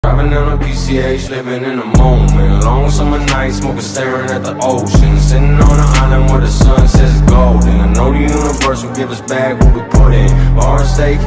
Driving on a PCH, living in the moment. Long summer night, smoking, staring at the ocean. Sitting on an island where the sun says golden. I know the universe will give us back what we put in. Bar and steak.